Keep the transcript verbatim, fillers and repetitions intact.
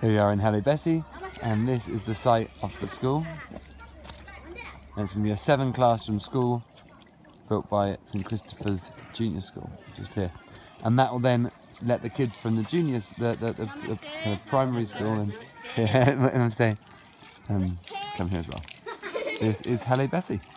Here we are in Helu Besi, and this is the site of the school. And it's going to be a seven classroom school built by Saint Christopher's Junior School, just here. And that will then let the kids from the juniors, the, the, the, the kind of primary school, and yeah, I'm staying, um, come here as well. This is Helu Besi.